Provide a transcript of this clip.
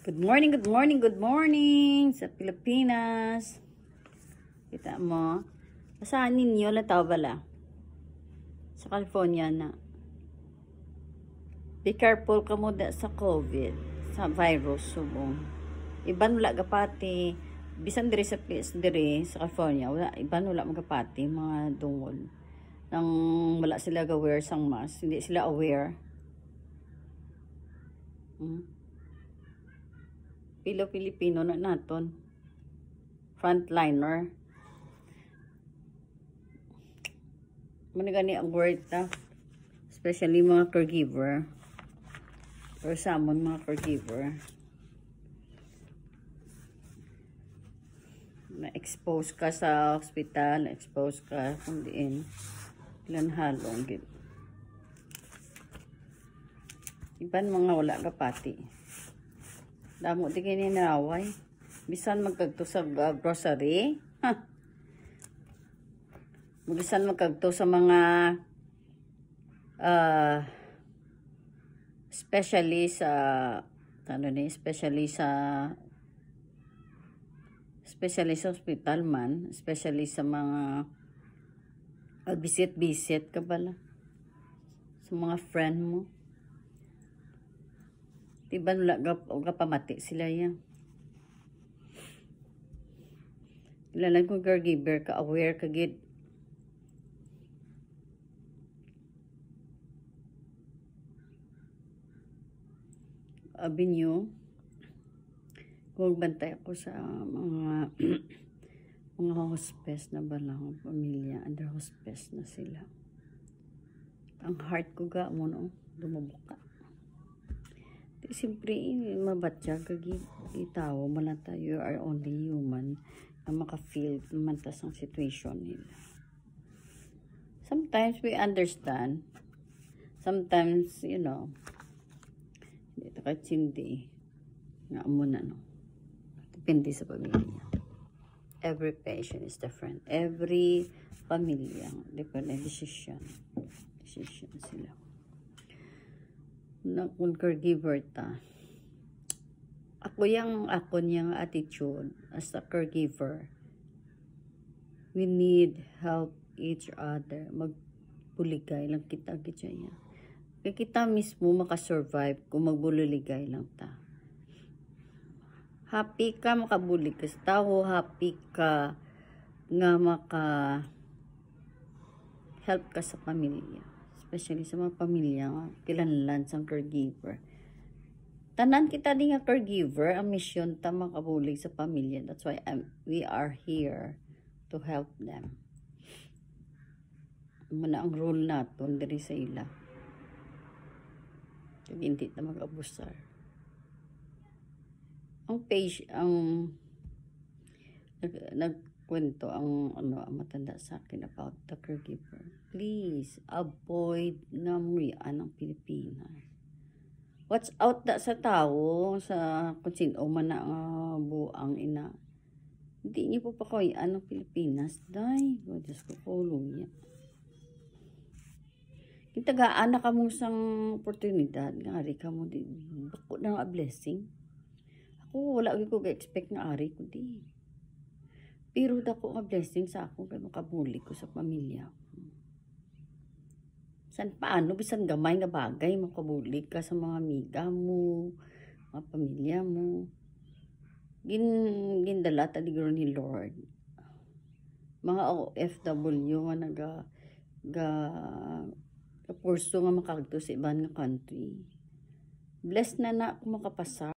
Good morning, good morning, good morning sa Pilipinas. Kita mo? Saan ninyo na tao bala? Sa California na. Be careful ka mo sa COVID, sa virus, subong. Iban wala gapati, bisan diri sa place diri sa California, wala, iban wala magapati, mga dungol. Nang wala sila ga-wear sang mask, hindi sila aware. Pilipino na naton. Frontliner. Manigani ang word ta. Especially mga caregiver. Or samon mga caregiver. Na-expose ka sa hospital, na-expose ka kung diin. Ilan halong. Iban mga wala kapati. Damo di kini naway. Bisan magkagto sa grocery. Bisan magkagto sa mga especially sa especially sa hospital man, especially sa mga visit ka pala. Sa mga friend mo. Diba wala pamati sila yan. Ilalan kung caregiver ka, aware ka gid. Abi nyo, kung bantay ako sa mga mga hospice na balang pamilya, under hospice na sila. Ang heart ko ga mo no, dumubuka. Siyempre, mabatya kagi itaw, malata, you are only human na maka-feel mantas ang situation nila. Sometimes we understand. Sometimes, you know, dito kahit hindi, nga mo na, no? Depende sa pamilya. Every patient is different. Every pamilya, different decision sila. Na kung caregiver ta, ako niyang attitude as a caregiver, we need help each other. Magbuligay lang kita niya. Kaya kita mismo makasurvive kung magbuligay lang ta. Happy ka makabulig ka sa tao, happy ka nga maka help ka sa pamilya. Especially sa mga pamilya nga kilanlan sang caregiver. Tanan kita din nga caregiver, ang mission ta makabulig sa pamilya. That's why we are here to help them. Muna ang role naton diri sa ila. Kaya hindi ta mag-abusar. Ang page, nagkwento ang matanda sa akin about the caregiver. Please avoid nga muyan ang Pilipinas. Watch out da sa tao, sa kung sino man na buang ina. Hindi niyo po pa koyan ang Pilipinas. Day, Diyos ko, huluya. Kitagaan na ka mo sang oportunidad. Nga ari ka mo, bako na nga blessing. Ako, wala ko expect nga ari ko di. Pero dako nga blessing sa ako kay makabuli ko sa pamilya ko. San paano, bisan gamay nga bagay, makabuli ka sa mga amiga mo, mga pamilya mo. Gindala taligro ni Lord. Mga OFW nga purso nga makagto sa ibang country. Blessed na ako makapasa